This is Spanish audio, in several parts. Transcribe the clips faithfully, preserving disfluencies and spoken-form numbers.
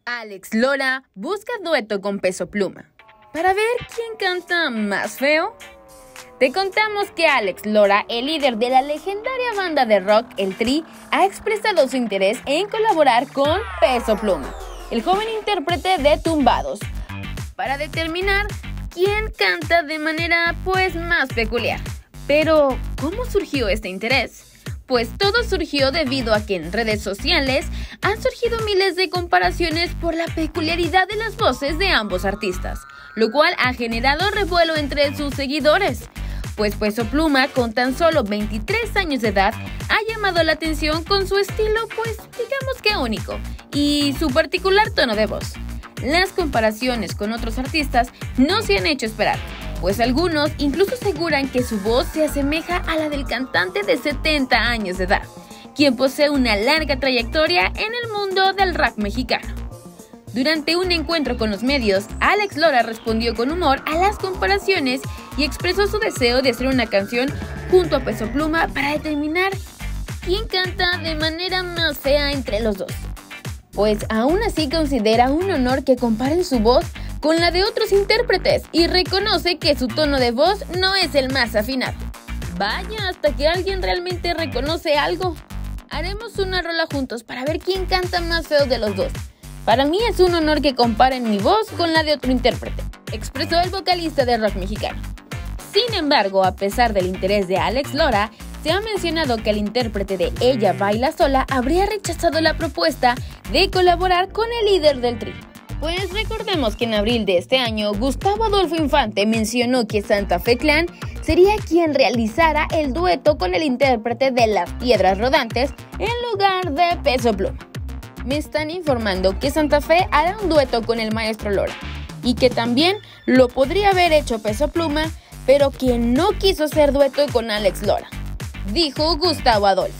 Alex Lora busca dueto con Peso Pluma. Para ver quién canta más feo, te contamos que Alex Lora, el líder de la legendaria banda de rock El Tri, ha expresado su interés en colaborar con Peso Pluma, el joven intérprete de Tumbados, para determinar quién canta de manera pues más peculiar. Pero, ¿cómo surgió este interés? Pues todo surgió debido a que en redes sociales han surgido miles de comparaciones por la peculiaridad de las voces de ambos artistas, lo cual ha generado revuelo entre sus seguidores. Pues Peso Pluma, con tan solo veintitrés años de edad, ha llamado la atención con su estilo, pues digamos que único, y su particular tono de voz. Las comparaciones con otros artistas no se han hecho esperar, pues algunos incluso aseguran que su voz se asemeja a la del cantante de setenta años de edad, quien posee una larga trayectoria en el mundo del rap mexicano. Durante un encuentro con los medios, Alex Lora respondió con humor a las comparaciones y expresó su deseo de hacer una canción junto a Peso Pluma para determinar quién canta de manera más fea entre los dos. Pues aún así considera un honor que comparen su voz con la de otros intérpretes y reconoce que su tono de voz no es el más afinado. Vaya, hasta que alguien realmente reconoce algo. Haremos una rola juntos para ver quién canta más feo de los dos. Para mí es un honor que comparen mi voz con la de otro intérprete, expresó el vocalista de rock mexicano. Sin embargo, a pesar del interés de Alex Lora, se ha mencionado que el intérprete de Ella Baila Sola habría rechazado la propuesta de colaborar con el líder del Tri. Pues recordemos que en abril de este año, Gustavo Adolfo Infante mencionó que Santa Fe Clan sería quien realizara el dueto con el intérprete de Las Piedras Rodantes en lugar de Peso Pluma. Me están informando que Santa Fe hará un dueto con el maestro Lora y que también lo podría haber hecho Peso Pluma, pero quien no quiso hacer dueto con Alex Lora, dijo Gustavo Adolfo.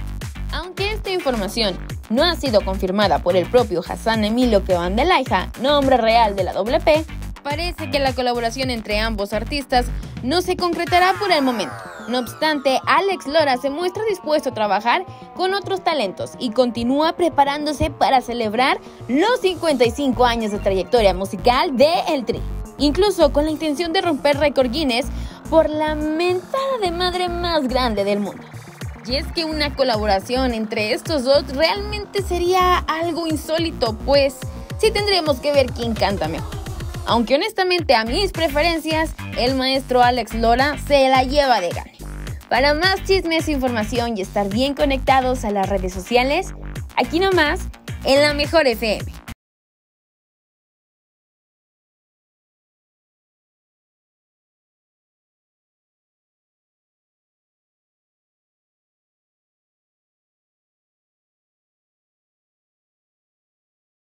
Aunque esta información no ha sido confirmada por el propio Hassan Emilio Quebandelaija, nombre real de la doble P, parece que la colaboración entre ambos artistas no se concretará por el momento. No obstante, Alex Lora se muestra dispuesto a trabajar con otros talentos y continúa preparándose para celebrar los cincuenta y cinco años de trayectoria musical de El Tri, incluso con la intención de romper récord Guinness por la mentada de madre más grande del mundo. Y es que una colaboración entre estos dos realmente sería algo insólito, pues sí tendremos que ver quién canta mejor. Aunque honestamente a mis preferencias, el maestro Alex Lora se la lleva de gane. Para más chismes, información y estar bien conectados a las redes sociales, aquí nomás en La Mejor F M.